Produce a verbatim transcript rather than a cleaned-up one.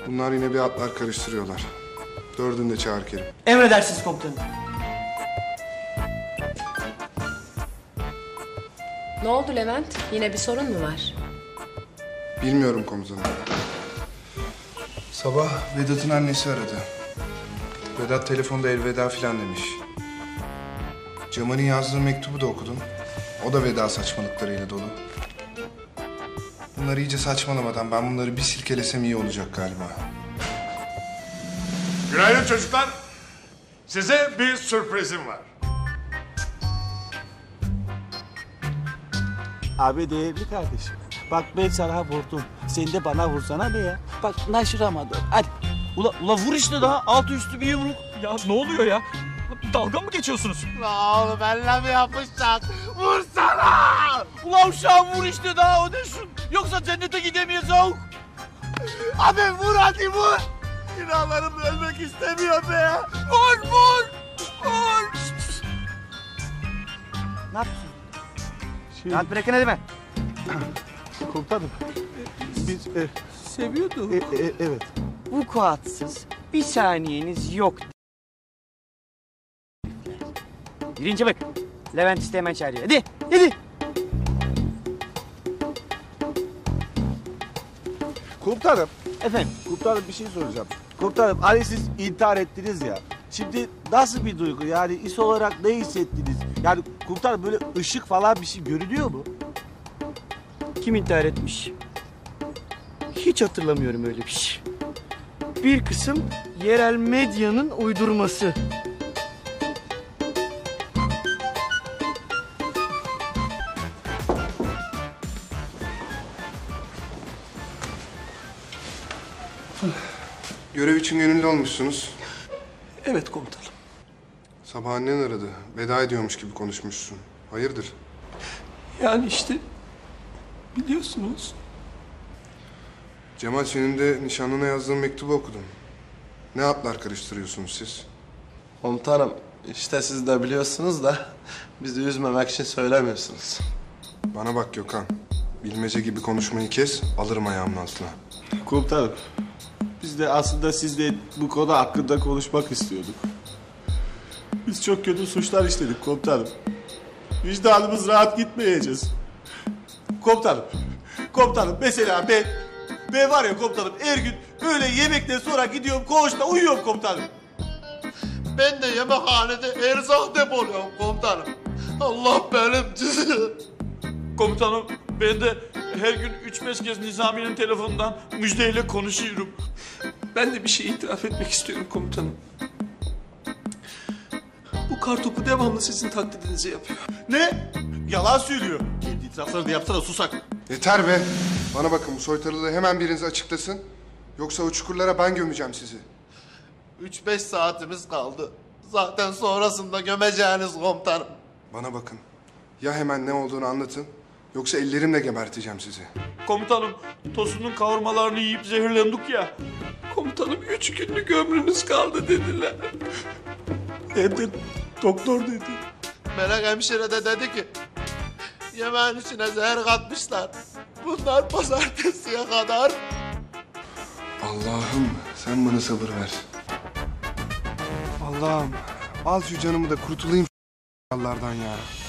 Bunlar yine bir atlar karıştırıyorlar. Dördünü de çağır Kerim. Emredersiniz komutanım. Ne oldu Levent? Yine bir sorun mu var? Bilmiyorum komutanım. Sabah Vedat'ın annesi aradı. Vedat telefonda elveda filan demiş. Cemal'in yazdığı mektubu da okudum. O da veda saçmalıklarıyla dolu. Bunlar iyice saçmalamadan ben bunları bir silkelesem iyi olacak galiba. Günaydın çocuklar. Size bir sürprizim var. Abi değerli kardeşim. Bak ben sana vurdum. Sen de bana vursana be ya. Bak naşıramadım. Hadi. Ula, ula vur işte daha. Altı üstü bir yumruk. Ya ne oluyor ya? Dalga mı geçiyorsunuz? La oğlum benimle mi yapmışsak? Vursana! Ula uşağım vur işte daha o ne şun. Yoksa cennete gidemeyiz oğlum. Abi vur hadi vur. Günahlarım ölmek istemiyor be. Vur vur. Vur. Ne yapıyorsun? Şey... Rahat bırakın hadi be. Komutanım. Biz e, seviyorduk. E, e, evet. Vukuatsız bir saniyeniz yok. Birinci bak. Levent iste hemen çağırıyor. Hadi, hadi. Komutanım. Efendim? Komutanım bir şey soracağım. Komutanım hani siz intihar ettiniz ya. Şimdi nasıl bir duygu yani his olarak ne hissettiniz? Yani komutanım böyle ışık falan bir şey görünüyor mu? Kim intihar etmiş? Hiç hatırlamıyorum öyle bir şey. Bir kısım yerel medyanın uydurması. Görev için gönüllü olmuşsunuz. Evet komutanım. Sabah annen aradı. Veda ediyormuş gibi konuşmuşsun. Hayırdır? Yani işte biliyorsunuz. Cemal senin de nişanlına yazdığın mektubu okudum. Ne atlar karıştırıyorsunuz siz? Komutanım işte siz de biliyorsunuz da bizi üzmemek için söylemiyorsunuz. Bana bak Gökhan. Bilmece gibi konuşmayı kes, alırım ayağımın altına. Komutanım. Biz de aslında sizle bu konu hakkında konuşmak istiyorduk. Biz çok kötü suçlar işledik komutanım. Vicdanımız rahat gitmeyeceğiz. Komutanım. Komutanım mesela ben, ben var ya komutanım her gün öyle yemekten sonra gidiyorum koğuşta uyuyorum komutanım. Ben de yemekhanede erzak depoluyorum komutanım. Allah benim cızı. Komutanım ben de her gün üç beş kez Nizami'nin telefonundan müjdeyle konuşuyorum. Ben de bir şey itiraf etmek istiyorum komutanım. Bu kartopu devamlı sizin taklidinizi yapıyor. Ne? Yalan söylüyor. Kendi itiraflarını yapsana susak. Yeter be! Bana bakın bu soytarılığı hemen biriniz açıklasın. Yoksa o çukurlara ben gömeceğim sizi. Üç beş saatimiz kaldı. Zaten sonrasında gömeceğiniz komutanım. Bana bakın. Ya hemen ne olduğunu anlatın. Yoksa ellerimle geberteceğim sizi. Komutanım Tosun'un kavurmalarını yiyip zehirlendik ya. Komutanım üç günlük ömrünüz kaldı dediler. Hem de doktor dedi. Melek hemşire de dedi ki yemeğin içine zehir katmışlar. Bunlar pazartesiye kadar. Allah'ım sen bana sabır ver. Allah'ım al şu canımı da kurtulayım şu Allah'lardan ya.